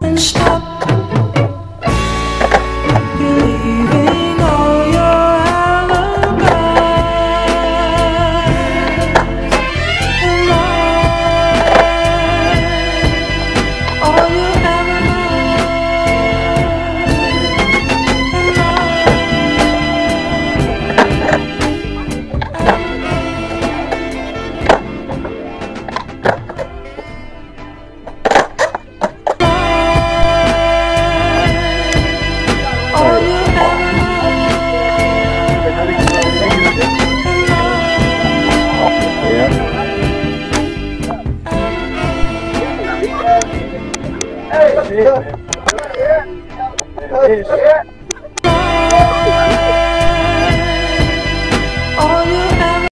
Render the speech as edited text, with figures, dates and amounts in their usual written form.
and stop believing all your alibis and lies, all you ever Hey!